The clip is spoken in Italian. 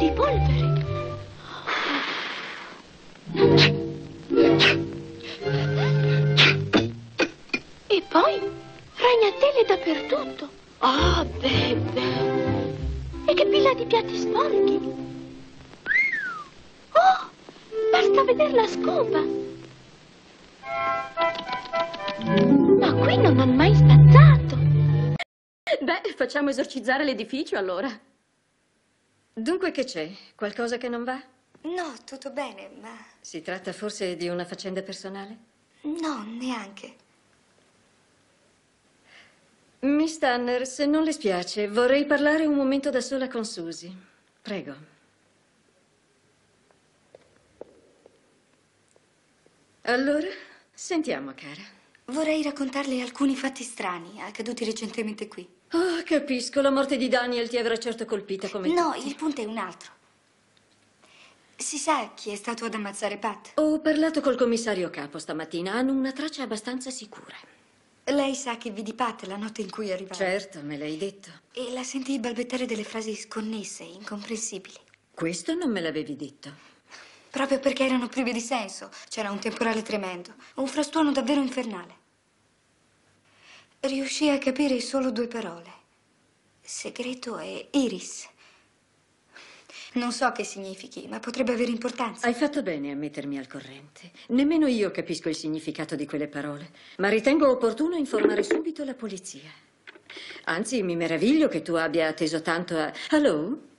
di polvere. E poi ragnatele dappertutto. Oh, bebe. E che pila di piatti sporchi. Oh, basta vedere la scopa. Ma qui non hanno mai spazzato. Beh, facciamo esorcizzare l'edificio allora. Dunque che c'è? Qualcosa che non va? No, tutto bene, ma... Si tratta forse di una faccenda personale? No, neanche. Miss Tanner, se non le spiace, vorrei parlare un momento da sola con Susie. Prego. Allora, sentiamo, cara. Vorrei raccontarle alcuni fatti strani accaduti recentemente qui. Oh, capisco, la morte di Daniel ti avrà certo colpita come No, tutti. il punto è un altro. Si sa chi è stato ad ammazzare Pat? Ho parlato col commissario capo stamattina. Hanno una traccia abbastanza sicura. Lei sa che vidi Pat la notte in cui arrivava? Certo, me l'hai detto. E la sentii balbettare delle frasi sconnesse, incomprensibili. Questo non me l'avevi detto. Proprio perché erano prive di senso. C'era un temporale tremendo, un frastuono davvero infernale. Riuscii a capire solo 2 parole. Segreto e Iris. Non so che significhi, ma potrebbe avere importanza. Hai fatto bene a mettermi al corrente. Nemmeno io capisco il significato di quelle parole, ma ritengo opportuno informare subito la polizia. Anzi, mi meraviglio che tu abbia atteso tanto a... Hello?